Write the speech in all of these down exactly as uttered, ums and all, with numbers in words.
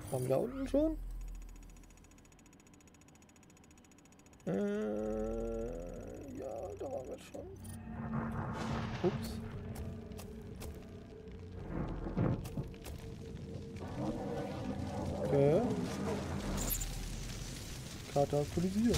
Waren wir da unten schon? Äh, ja, da waren wir schon. Ups. Okay. Karte aktualisiert.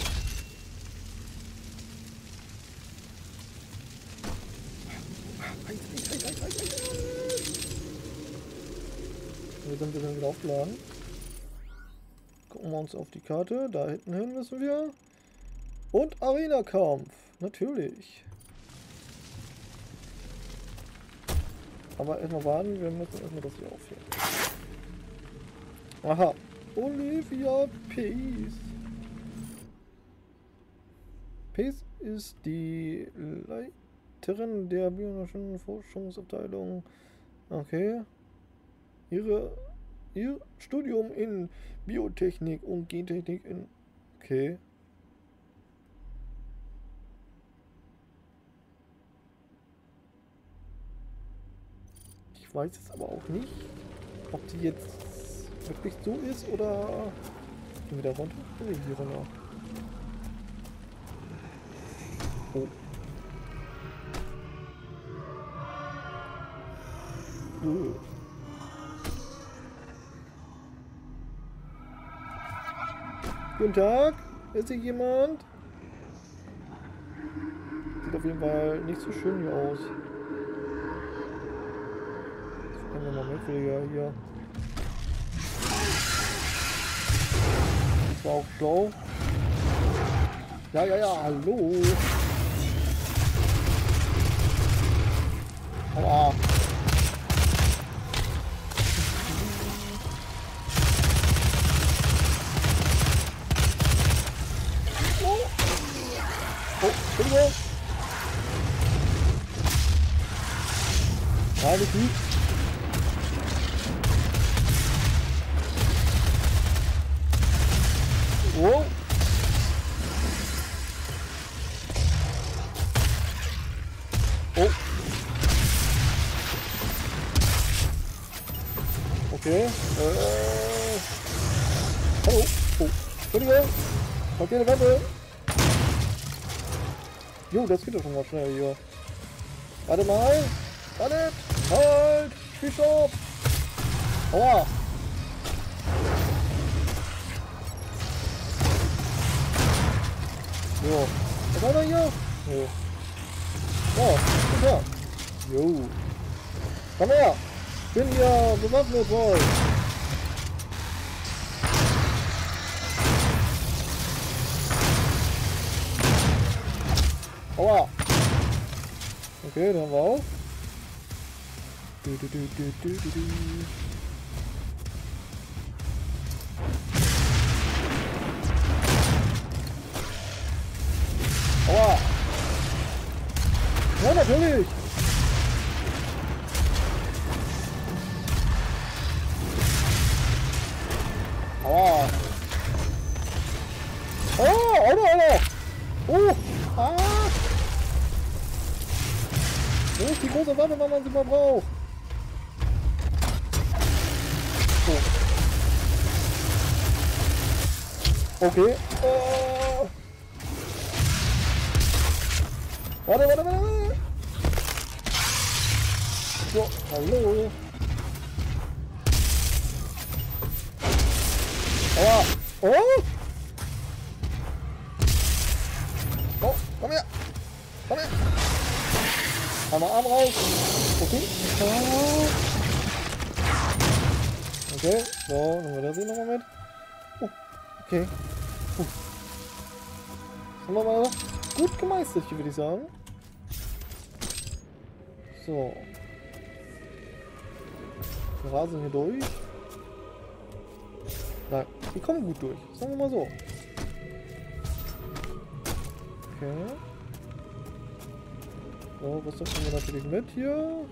Wir sind wir dann wieder aufgeladen. Gucken wir uns auf die Karte. Da hinten hin müssen wir. Und Arena-Kampf. Natürlich. Aber erstmal warten. Wir müssen erstmal das hier aufhören. Aha. Olivia Pace. Pace ist die Leiterin der biologischen Forschungsabteilung. Okay. Ihre, ihr Studium in Biotechnik und Gentechnik in... Okay. Ich weiß jetzt aber auch nicht, ob die jetzt wirklich so ist oder... Gehen wir da runter? Oder hier runter? Oh. Uh. Guten Tag, ist hier jemand? Sieht auf jeden Fall nicht so schön hier aus. Das können wir mal merkwürdiger hier. Das war auch schlau. Ja, ja, ja, hallo. Aua. Entschuldigung. Alles gut. Oh. Oh. Okay. Äh. Hallo. Oh. Entschuldigung. Okay, eine Waffe. Jo, das geht doch schon mal schnell hier. Warte mal. Warte. Halt. Stopp. Aua. Jo. Was war da hier? Jo. Oh, guck her. Jo. Komm her. Ich bin hier bewaffnet voll. Aua. Okay, dann haben wir auch. Du, du, du, du, du, du, du. Aua. Ja, natürlich. Aua. Oh, Alter, Alter. Oh. Ah. Wo ist die große Waffe, wenn man sie mal braucht? Oh. Okay. Oh. Warte, warte, warte, warte. So, hallo. Aua. Oh. Oh, komm her. Komm her. Einmal Arm raus. Okay. Okay. So, nehmen wir das hier nochmal mit. Oh, okay. Uh. Das haben wir mal gut gemeistert hier, würde ich sagen. So. Wir rasen hier durch. Nein, wir kommen gut durch. Sagen wir mal so. Okay. So, was nehmen wir natürlich mit hier?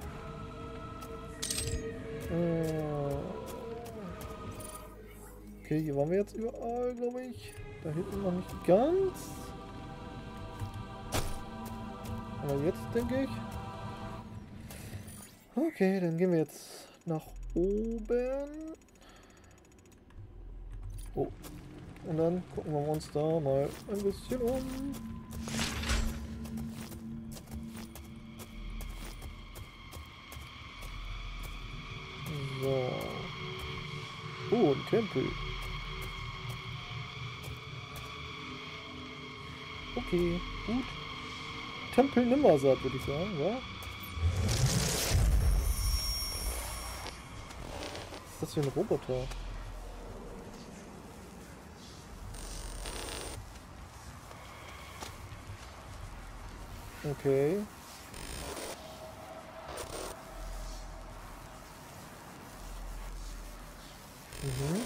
Äh okay, hier waren wir jetzt überall, glaube ich. Da hinten noch nicht ganz. Aber jetzt denke ich. Okay, dann gehen wir jetzt nach oben. Oh. Und dann gucken wir uns da mal ein bisschen um. So. Oh, ein Tempel. Okay, gut. Tempel Nimmersatt, würde ich sagen, ja? Was ist das für ein Roboter? Okay. Mhm.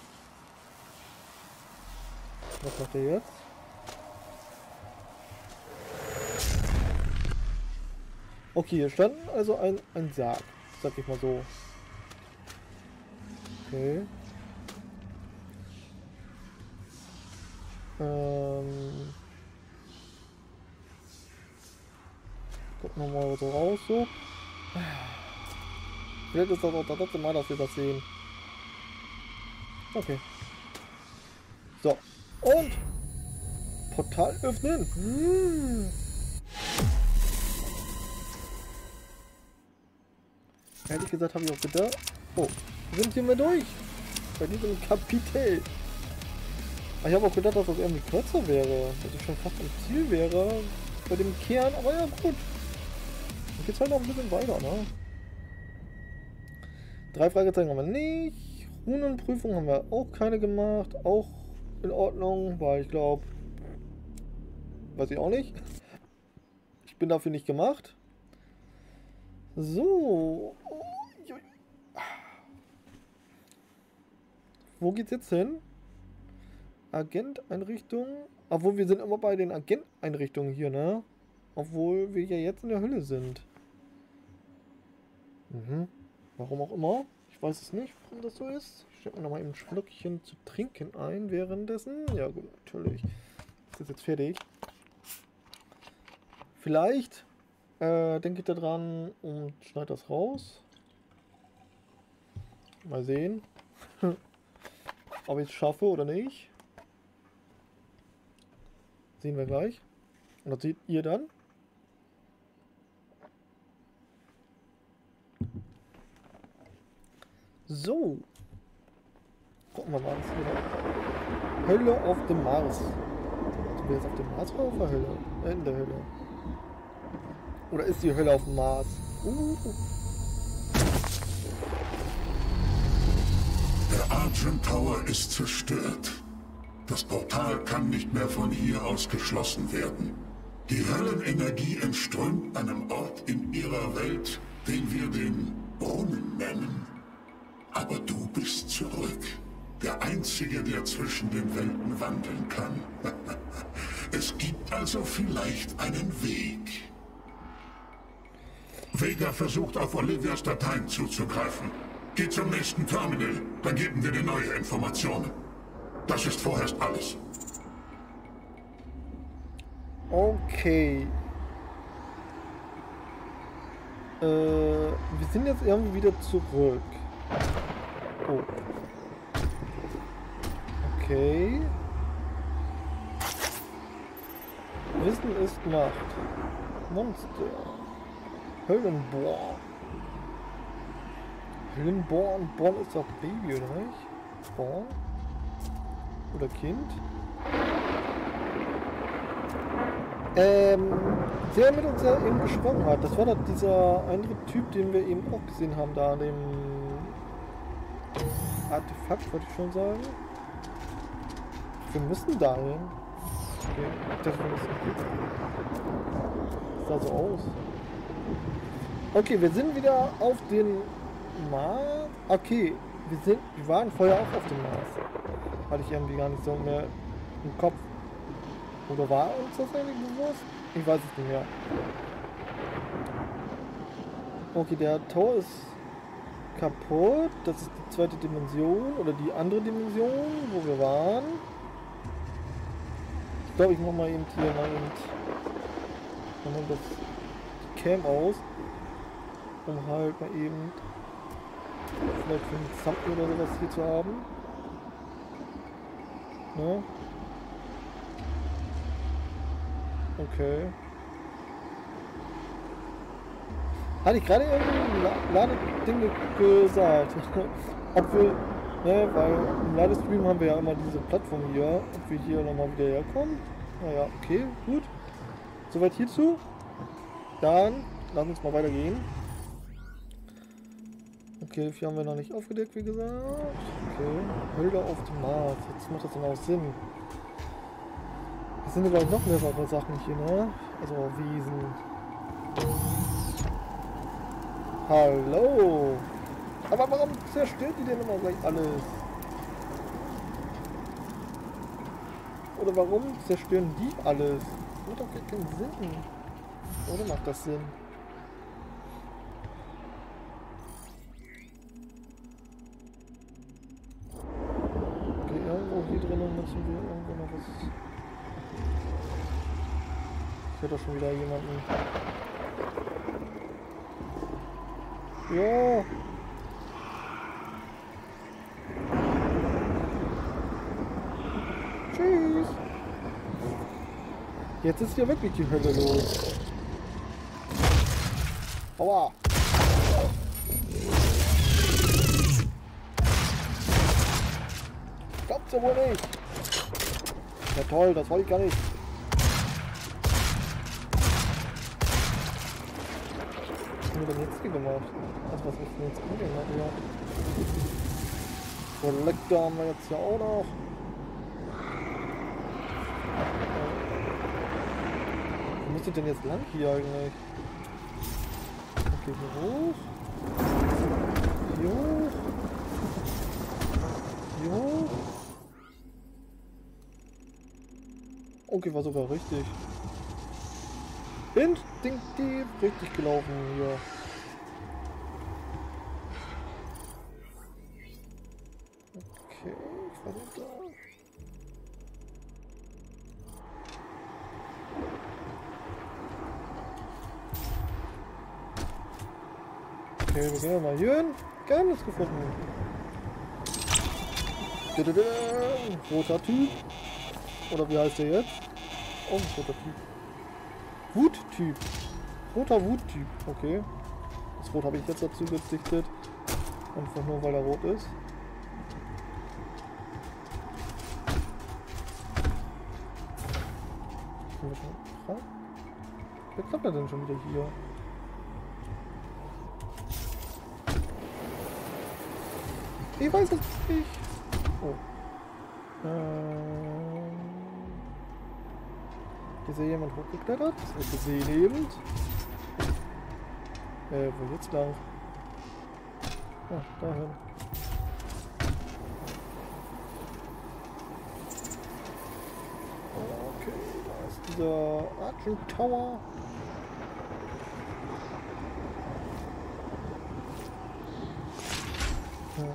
Was macht er jetzt? Okay, hier stand also ein, ein Sarg, sag ich mal so. Okay. Ähm. Gucken wir mal so raus, so. Vielleicht ist das auch das letzte Mal, dass wir das sehen. Okay. So. Und Portal öffnen. Hm. Ehrlich gesagt habe ich auch gedacht. Oh, sind hier mal durch. Bei diesem Kapitel. Ich habe auch gedacht, dass das irgendwie kürzer wäre. Dass ich schon fast am Ziel wäre. Bei dem Kern. Aber ja, gut. Dann geht's halt noch ein bisschen weiter, ne? Drei Fragezeichen haben wir nicht. Runenprüfung haben wir auch keine gemacht. Auch in Ordnung, weil ich glaube. Weiß ich auch nicht. Ich bin dafür nicht gemacht. So. Wo geht's jetzt hin? Agent-Einrichtung. Obwohl wir sind immer bei den Agent-Einrichtungen hier, ne? Obwohl wir ja jetzt in der Hölle sind. Mhm. Warum auch immer. Ich weiß es nicht, warum das so ist. Ich stecke mir nochmal ein Schlückchen zu trinken ein währenddessen. Ja gut, natürlich. Ist das jetzt fertig? Vielleicht äh, denke ich da dran und schneide das raus. Mal sehen. Ob ich es schaffe oder nicht. Sehen wir gleich. Und das seht ihr dann. So. Gucken wir mal, was hier noch. Hölle auf dem Mars. Sind wir jetzt auf dem Mars oder auf der Hölle? Äh, in der Hölle. Oder ist die Hölle auf dem Mars? Uh. Der Argent Tower ist zerstört. Das Portal kann nicht mehr von hier aus geschlossen werden. Die Höllenenergie entströmt einem Ort in ihrer Welt, den wir den Brunnen nennen. Aber du bist zurück. Der Einzige, der zwischen den Welten wandeln kann. Es gibt also vielleicht einen Weg. Vega versucht auf Olivias Dateien zuzugreifen. Geh zum nächsten Terminal, dann geben wir dir neue Informationen. Das ist vorerst alles. Okay. Äh, wir sind jetzt irgendwie wieder zurück. Oh. Okay. Wissen ist Macht. Monster. Höllenborn. Höllenborn. Born ist doch Baby, oder nicht? Born? Oder Kind? Ähm, der mit uns ja eben gesprochen hat, das war doch dieser andere Typ, den wir eben auch gesehen haben, da an dem Artefakt, wollte ich schon sagen. Wir müssen dahin. Okay, ich dachte, wir müssen jetzt. Das sah so aus. Okay, wir sind wieder auf den Mars. Okay, wir sind, wir waren vorher auch auf dem Mars. Hatte ich irgendwie gar nicht so mehr im Kopf. Oder war uns das eigentlich bewusst? Ich weiß es nicht mehr. Okay, der Tor ist kaputt. Das ist die zweite Dimension oder die andere Dimension, wo wir waren. Ich glaube, ich mache mal eben hier mal eben mach mal das die Cam aus, um halt mal eben vielleicht für ein Thumbnail oder sowas hier zu haben. Ne? Okay. Hatte ich gerade irgendwie ein Ladeding gesagt. Ob wir, ne, weil im Ladestream haben wir ja immer diese Plattform hier, ob wir hier nochmal wieder herkommen. Naja, okay, gut. Soweit hierzu. Dann lass uns mal weitergehen. Okay, vier haben wir noch nicht aufgedeckt, wie gesagt. Okay, Hölder auf dem Mars. Jetzt macht das dann auch Sinn. Es sind aber noch mehrere Sachen hier, ne? Also Wesen. Hallo! Aber warum zerstört die denn immer gleich alles? Oder warum zerstören die alles? Das macht doch gar keinen Sinn. Oder macht das Sinn? Okay, irgendwo hier drinnen müssen wir irgendwo noch was... Ich höre doch schon wieder jemanden. Ja. Tschüss. Jetzt ist ja wirklich die Hölle los. Aua. Glaubt's ja wohl nicht. Ja toll, das wollte ich gar nicht. Was haben wir denn jetzt hier gemacht? Also was ist denn jetzt angemacht? Ja. Kollektor haben wir jetzt ja auch noch. Wo müsste denn jetzt lang hier eigentlich? Okay, hier hoch. Hier hoch. Hier hoch. Okay, war sogar richtig. Instinktiv richtig gelaufen hier. Okay, ich war nicht da. Okay, wir gehen mal hier hin. Geheimnis gefunden. Roter Typ. Oder wie heißt der jetzt? Oh, roter Typ. Wuttyp. Roter Wuttyp. Okay. Das Rot habe ich jetzt dazu gedichtet. Einfach nur, weil er rot ist. Wer klappt er denn schon wieder hier? Ich weiß es nicht. Oh. Ähm. Hier ist ja jemand hochgeklettert. Das wird gesehen eben. Äh, wo jetzt lang? Ah, dahin. Okay, da ist dieser Argent Tower. Ja.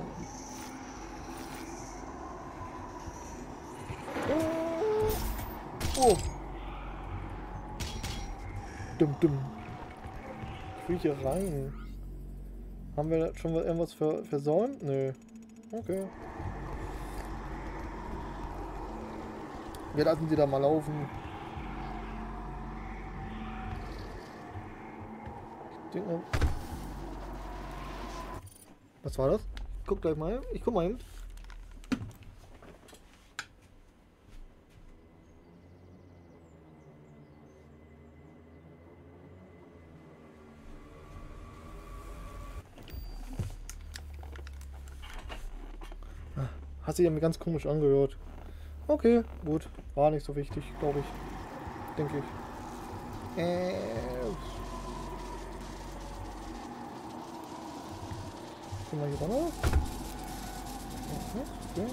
Oh! Dumm, dumm. Ich will hier rein. Haben wir schon irgendwas ver versäumt? Nö. Okay. Wir lassen sie da mal laufen. Ich denke, was war das? Guck gleich mal. Ich guck mal hin. Hat sich ja mir ganz komisch angehört. Okay, gut. War nicht so wichtig, glaube ich. Denke ich. Äh. Gehen wir hier runter. Okay, okay.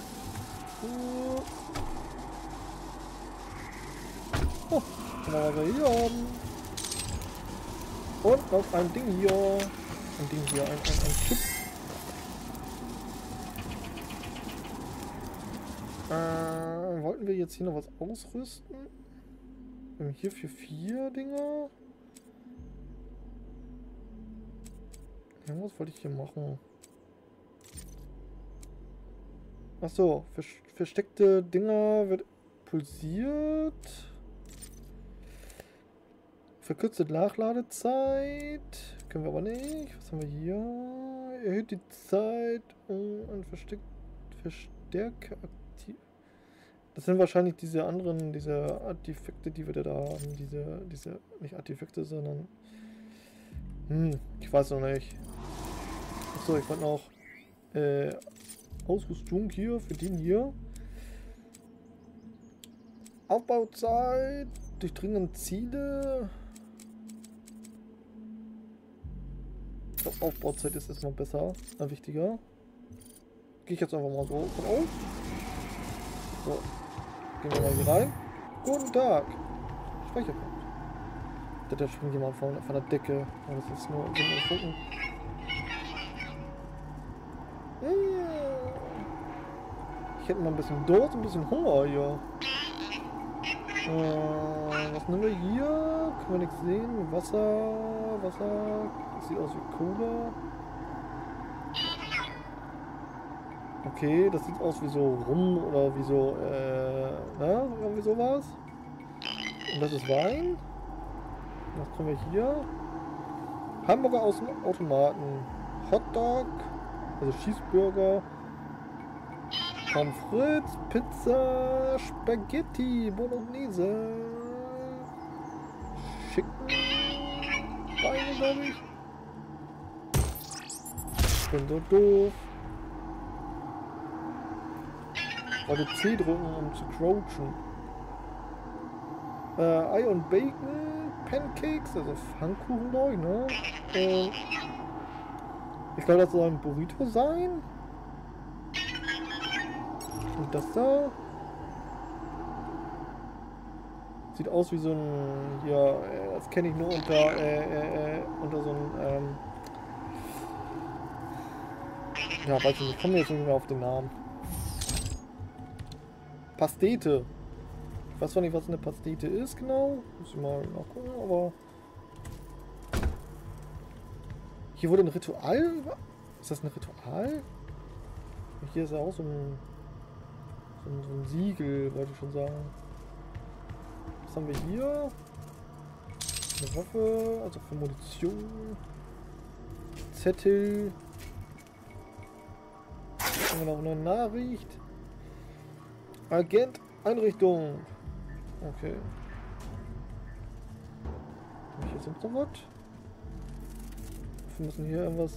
Oh, guck mal, was wir hier haben. Und noch ein Ding hier. Ein Ding hier, ein, ein, ein Chip. Äh, wollten wir jetzt hier noch was ausrüsten? Wir haben hier für vier Dinger. Irgendwas wollte ich hier machen. Achso, für, für versteckte Dinger wird pulsiert. Verkürzte Nachladezeit. Können wir aber nicht. Was haben wir hier? Erhöht die Zeit und versteckt Verstärker aktiv. Das sind wahrscheinlich diese anderen, diese Artefakte, die wir da haben. Diese, diese, nicht Artefakte, sondern. Hm, ich weiß noch nicht. Achso, ich wollte noch äh, Ausrüstung hier für den hier. Aufbauzeit, durchdringende Ziele. Ich glaube, Aufbauzeit ist erstmal besser, äh, wichtiger. Gehe ich jetzt einfach mal so von aus. So, gehen wir mal hier rein. Guten Tag. Speicherpunkt. Da, da springt jemand von, von der Decke. Oh, das ist nur, sind nur Funken. Ich hätte mal ein bisschen Durst, ein bisschen Hunger hier. Äh, was nehmen wir hier? Können wir nichts sehen? Wasser, Wasser. Das sieht aus wie Cola. Okay, das sieht aus wie so Rum oder wie so, äh, ne? Irgendwie sowas. Und das ist Wein. Was können wir hier? Hamburger aus dem Automaten. Hotdog, also Cheeseburger. Pommes frites, Pizza, Spaghetti, Bolognese, Chicken, Beine, glaube ich. Ich bin so doof. Wollte C drücken, um zu crouchen. Äh, Ei und Bacon, Pancakes, also Pfannkuchen, glaube ich, ne? Äh, ich glaube, das soll ein Burrito sein. Und das da sieht aus wie so ein, ja, das kenne ich nur unter, äh, äh, äh, unter so ein, ähm, ja, weiß ich nicht, ich komme jetzt nicht mehr auf den Namen. Pastete. Ich weiß zwar nicht, was eine Pastete ist, genau. Muss ich mal nachgucken, aber hier wurde ein Ritual. Ist das ein Ritual? Hier ist ja auch so ein So ein, so ein Siegel, wollte ich schon sagen. Was haben wir hier? Eine Waffe, also für Munition. Zettel. Haben wir noch eine Nachricht. Agent, Einrichtung. Okay. Habe ich hier sonst noch was? Wir müssen hier irgendwas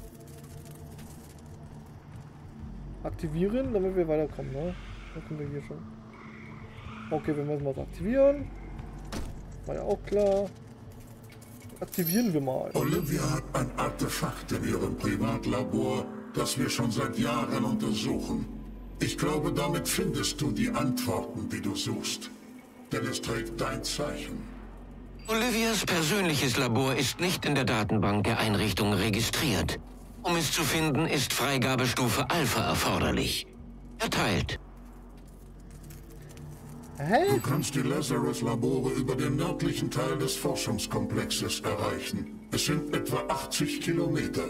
aktivieren, damit wir weiterkommen, ne? Da können wir hier schon. Okay, wir müssen was aktivieren. War ja auch klar. Aktivieren wir mal. Olivia hat ein Artefakt in ihrem Privatlabor, das wir schon seit Jahren untersuchen. Ich glaube, damit findest du die Antworten, die du suchst. Denn es trägt dein Zeichen. Olivias persönliches Labor ist nicht in der Datenbank der Einrichtung registriert. Um es zu finden, ist Freigabestufe Alpha erforderlich. Erteilt. Hä? Du kannst die Lazarus-Labore über den nördlichen Teil des Forschungskomplexes erreichen. Es sind etwa achtzig Kilometer.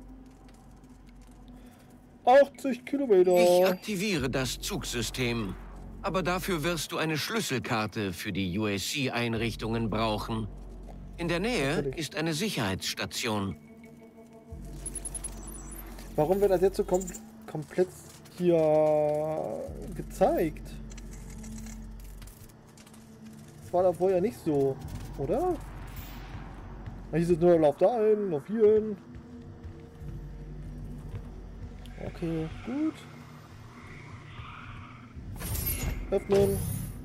achtzig Kilometer. Ich aktiviere das Zugsystem. Aber dafür wirst du eine Schlüsselkarte für die U A C-Einrichtungen brauchen. In der Nähe Natürlich. ist eine Sicherheitsstation. Warum wird das jetzt so kom komplett hier gezeigt? Das war da vorher nicht so, oder? Da hieß es nur, lauf da hin, lauf hier hin. Okay, gut. Öffnen.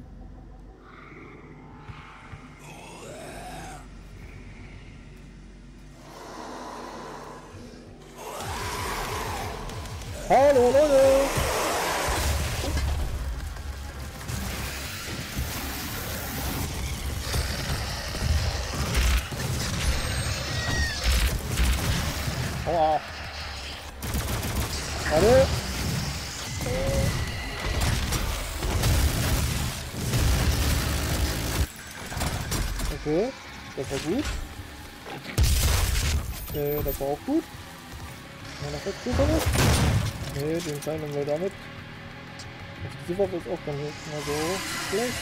Hallo Leute! Aua! Warte! Okay, das war gut. Äh, das war auch gut. Ja, noch was Größeres? Ne, den kleinen nehmen wir damit. Also diese Waffe ist auch gar nicht mal so schlecht.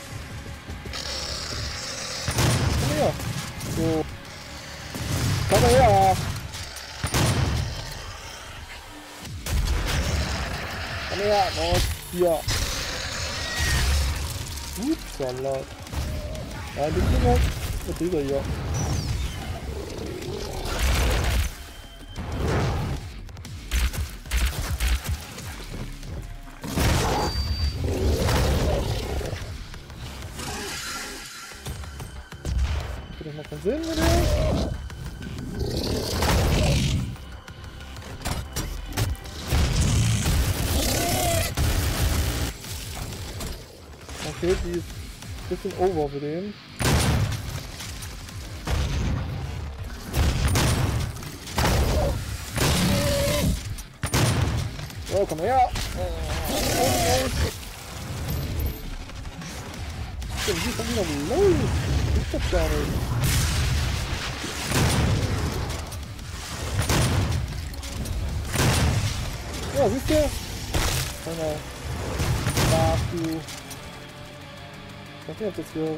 Komm her! So. Komm her! Komm her! Raus! Hier! Upsalat! Ja, die Kinder! Was ist er hier? Das macht keinen Sinn, oder? Okay, die ist ein bisschen over für den. Oh, komm her! Die ist schon wieder los! Ich das gar nicht. Ja, siehst du? Genau. Ach du. Ich weiß nicht, ob das hier...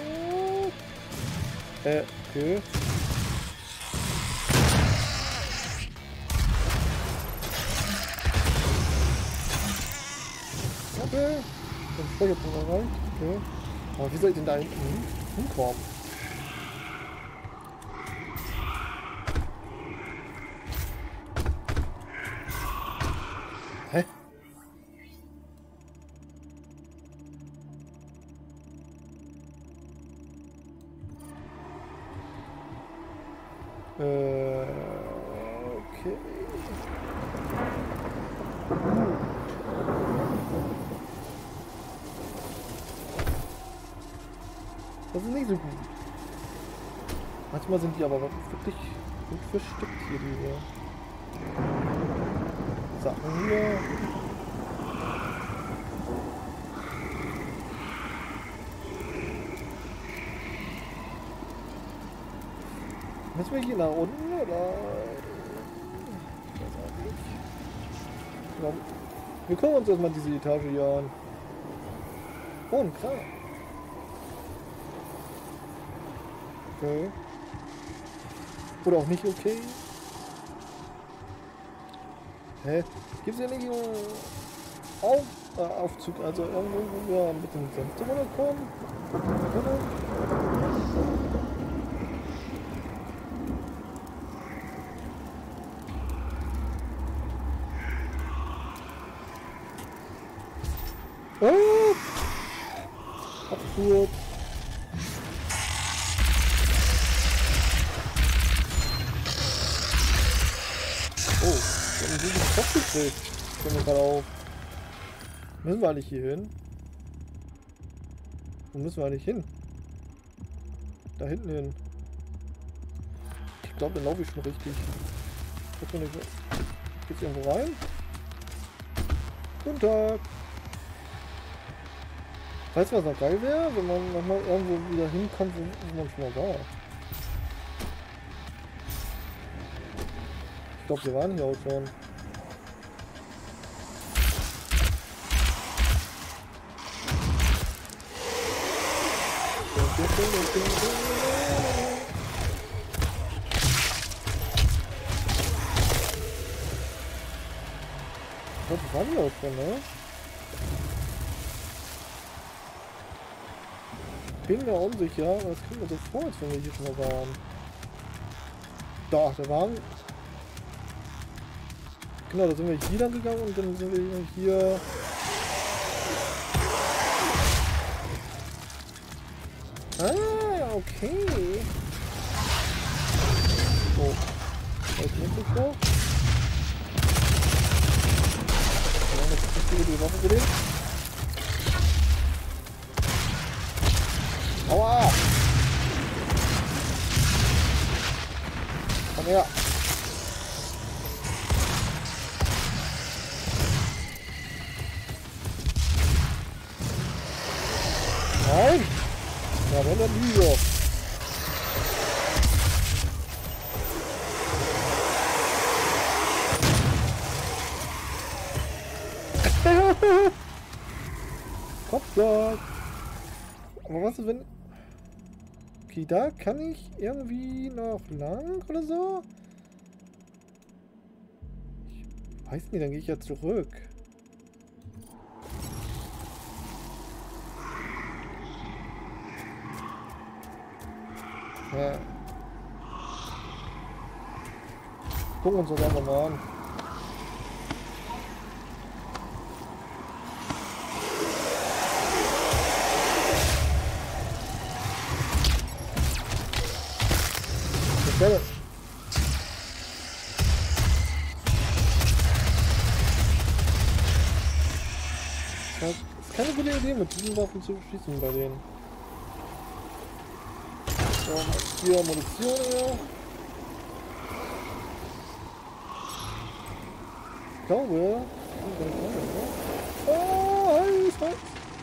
Äh, okay. Okay. Den Speicherpunkt erreicht. Okay. Aber wie soll ich denn da hinten hinkommen? Hä? Äh, okay. Das ist nicht so gut. Manchmal sind die aber wirklich gut versteckt hier, diese Sachen hier. Müssen wir hier nach unten oder? Ich weiß auch nicht. Ich glaub, wir gucken uns erstmal diese Etage hier an. Oh, ein Kran. Okay. Oder auch nicht okay. Hä? Gibt es ja nicht einen Auf, äh, Aufzug, also irgendwo, wo wir mit dem Fenster runterkommen? Oder? Oh! Absurd. Oh, wir haben diesen Kopf gekriegt. Kommen wir gerade auf. Müssen wir eigentlich hier hin? Wo müssen wir eigentlich hin? Da hinten hin. Ich glaube, dann laufe ich schon richtig. Guck mal nicht. Geht's irgendwo rein? Guten Tag. Weißt du, was noch geil wäre? Wenn man nochmal irgendwo wieder hinkommt, wo man schon mal war. Ich glaube, wir waren hier auch schon. Ich glaube, wir waren hier auch schon, ne? Ich bin mir unsicher, aber das kommt mir so vor, als wenn wir hier schon mal waren. Doch, da waren... Genau, da sind wir hier lang gegangen und dann sind wir hier... Ah, okay. Oh. Da ist nicht so vor. Ja, das ist die die Waffe für den. Aua! Komm her! Nein! Ja, wenn dann lieber! Hoppla. Aber was ist, wenn... Okay, da kann ich irgendwie noch lang oder so? Ich weiß nicht, dann gehe ich ja zurück. Ja. Gucken wir uns das einfach mal an. Was war das? Das ist keine gute Idee, mit diesen Waffen zu schießen bei denen. So, hier Munition her. Ich glaube... Oh, heiß, heiß.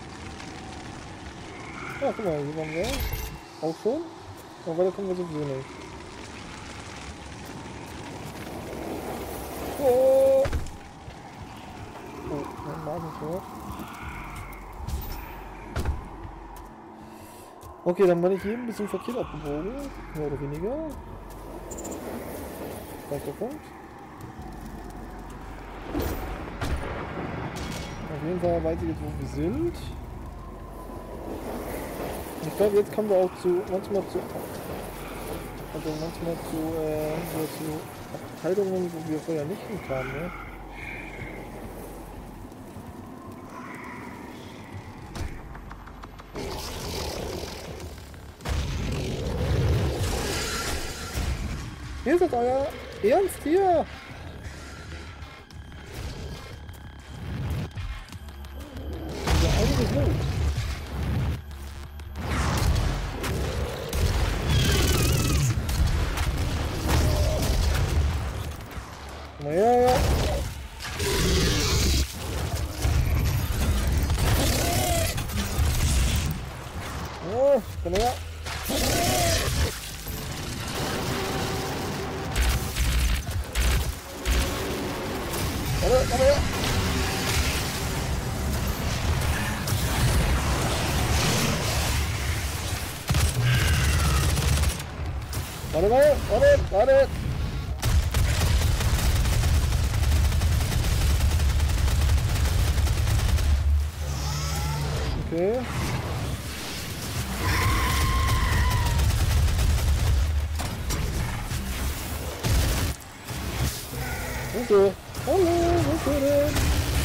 Ja, guck mal, hier waren wir. Auch schon. Aber weiter kommen wir sowieso nicht. Oh! Oh, mein Magenschwert. Okay, dann bin ich hier ein bisschen verkehrt abgebogen. Mehr oder weniger. Falscher Punkt. Auf jeden Fall weiß ich jetzt, wo wir sind. Ich glaube, jetzt kommen wir auch zu, manchmal zu, also manchmal zu, äh, so zu Abteilungen, wo wir vorher nicht hinkamen, ne? Hier ist euer Ernst hier! Ja, eigentlich gut. Naja, ja. Oh, komm her. Warte, komm her. Warte, warte, warte, warte. Okay. Okay. Hallo, wo ist er denn?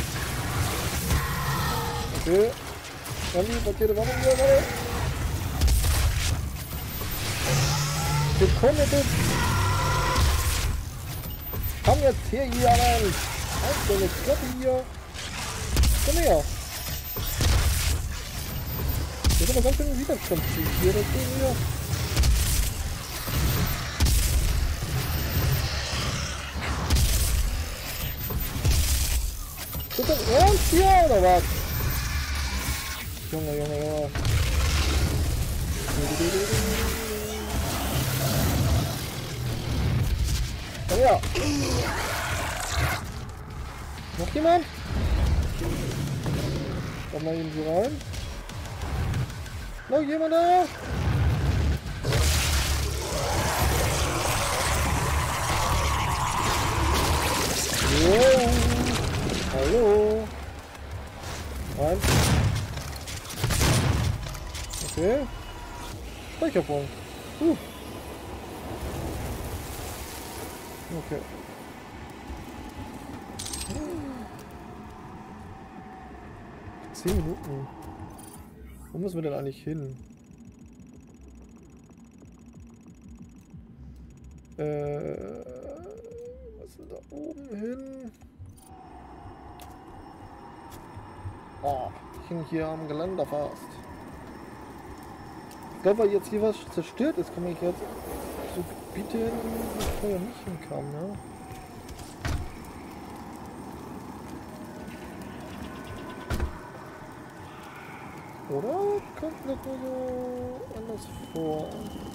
Okay. Dann die Pakete waren wieder, warte. Willkommen jetzt. Komm jetzt her hier, Mann. Halt deine Klappe hier. Komm her. Das ist aber ganz schön Widerstand hier, das Ding hier. Ist das ernst hier oder was? Junge, Junge, Junge. Komm her. Noch jemand? Komm mal eben so rein. Noch jemand da? Jo. Hallo. Rein. Okay. Speicherpunkt. Uh. Okay. Zehn Minuten. Wo müssen wir denn eigentlich hin? Äh, was ist denn da oben hin? Oh, ich hänge hier am Geländer fast. Ich glaube, weil jetzt hier was zerstört ist, komme ich jetzt zu Gebiete hin, wo ich vorher nicht hinkam, ne? Oder kommt mir nur so anders vor?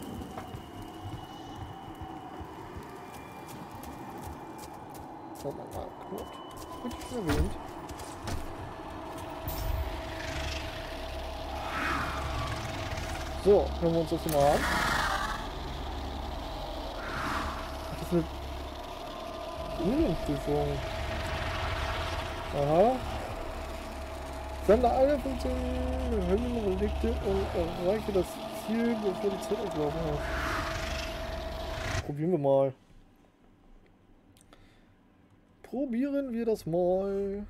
Schauen wir mal, Knut. Wird schon erwähnt. So, hören wir uns das mal an. Ach, das ist eine Linienprüfung. Aha. Sammle alle Funktionen, Höllenrelikte und erreiche das Ziel, bevor die Zeit ablaufen ist. Probieren wir mal. Probieren wir das mal.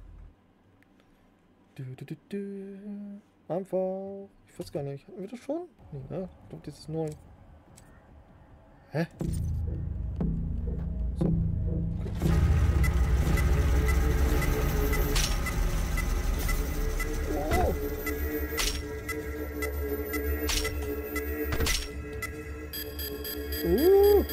Du, du, du, du. Einfach. Ich weiß gar nicht. Hatten wir das schon? Nee, ne? Ich glaube, das ist neu. Hä? So. Okay. Wow. Uh.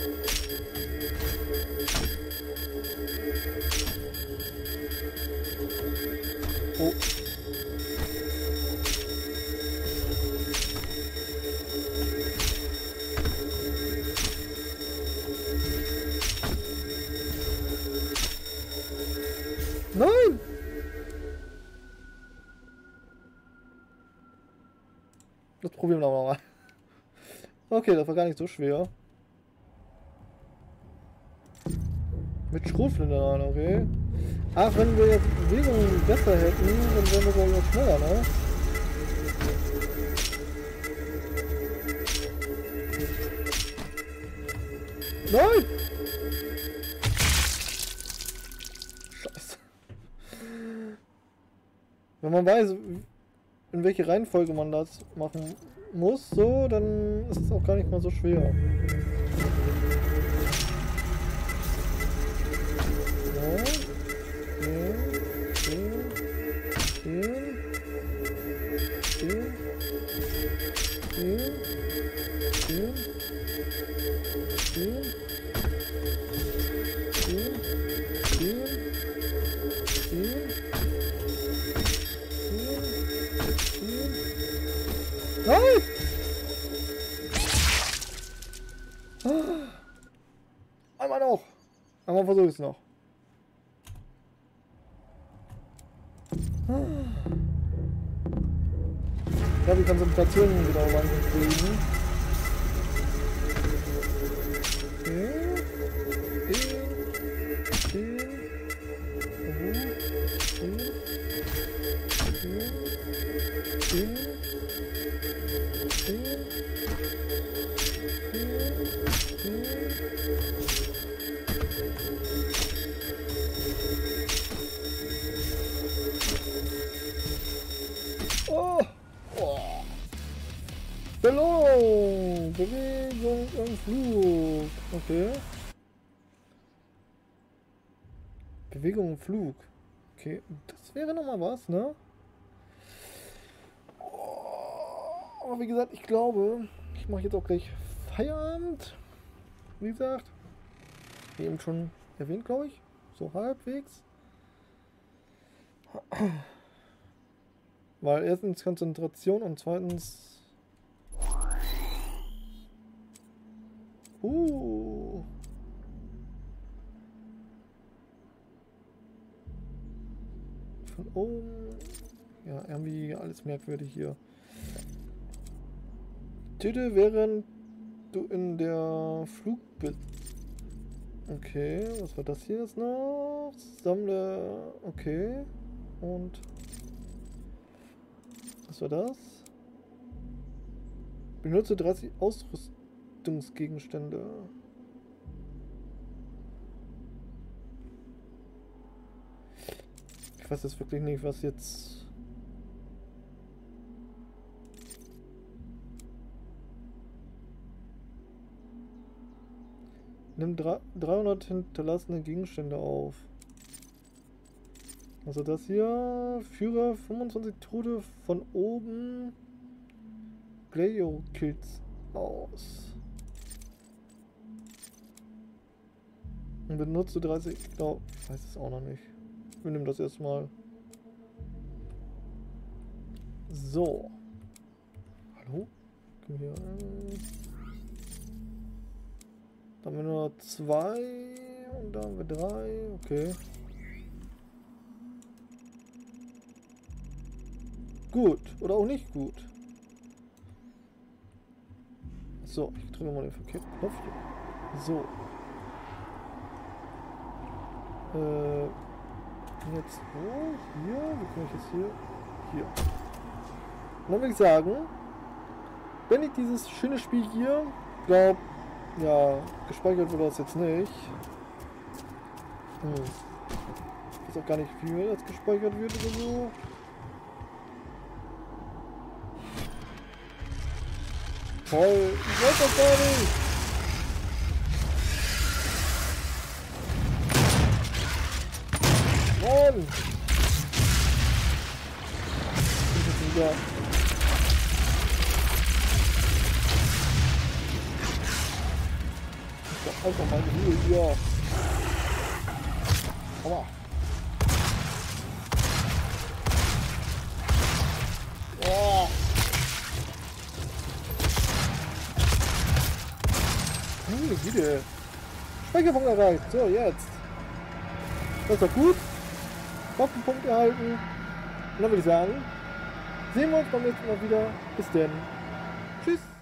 Oh. Nein! Das probieren wir nochmal. Okay, das war gar nicht so schwer. Mit Schrotflinte an, okay. Ach, wenn wir jetzt Bewegung besser hätten, dann wären wir glaube ich auch schneller, ne? Nein! Scheiße. Wenn man weiß, in welche Reihenfolge man das machen muss, so, dann ist es auch gar nicht mal so schwer. Nein! Einmal noch! Einmal versuche ich es noch. Ich habe die Konzentration wieder kriegen. Okay. Oh! Oh! Belohnung! Bewegung im Flug. Okay. Bewegung im Flug. Okay, das wäre nochmal was, ne? Oh, aber wie gesagt, ich glaube, ich mache jetzt auch gleich Feierabend. Wie gesagt, wie eben schon erwähnt, glaube ich. So halbwegs. Weil erstens Konzentration und zweitens... Uh. Von oben... Ja, irgendwie alles merkwürdig hier. Töte, während du in der Flug bist. Okay, was war das hier jetzt noch? Sammle... Okay. Und... Was war das? Benutze dreißig Ausrüstungsgegenstände. Ich weiß jetzt wirklich nicht, was jetzt... Nimm dreihundert hinterlassene Gegenstände auf. Also das hier, führe fünfundzwanzig Tote von oben Gladio-Kills aus. Und benutze dreißig, ich glaube, ich weiß es auch noch nicht. Wir nehmen das erstmal. So. Hallo? Können wir hier... Da haben wir nur zwei und da haben wir drei, okay. Gut, oder auch nicht gut. So, ich drücke mal den verkehrten Knopf hier. So. Äh, jetzt wo? Hier? Wie kann ich jetzt hier? Hier. Und dann würde ich sagen, wenn ich dieses schöne Spiel hier, glaube, ja, gespeichert wird das jetzt nicht. Hm. Ich weiß auch gar nicht, wie mir das gespeichert wird oder so. Toll, ich weiß das gar nicht. Mann! Ich bin jetzt wieder. Ich hab einfach meine Ruhe hier. Aua. Oh. Meine Güte. Speicherpunkt erreicht. So, jetzt. Das ist doch gut. Waffenpunkt erhalten. Und dann würde ich sagen, sehen wir uns beim nächsten Mal wieder. Bis denn. Tschüss.